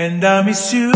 and I miss you.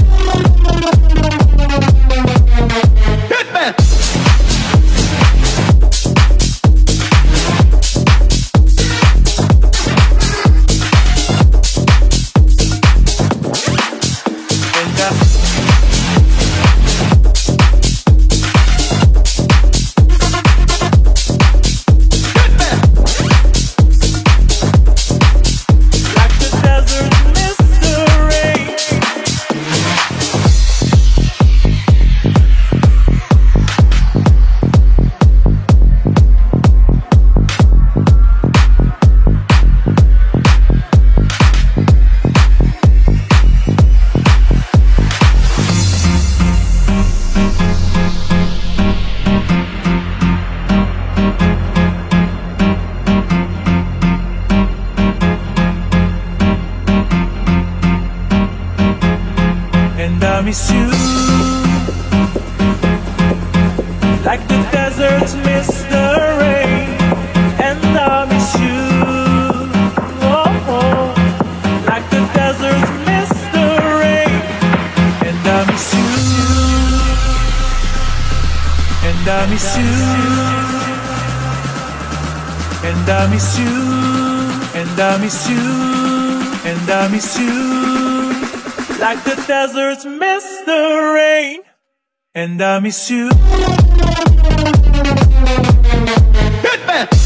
And I miss you, like the deserts miss the rain. And I miss you, oh, oh, like the deserts miss the rain. And I miss you, and I miss you, and I miss you, and I miss you, and I miss you. Like the deserts miss the rain, and I miss you. Hitman!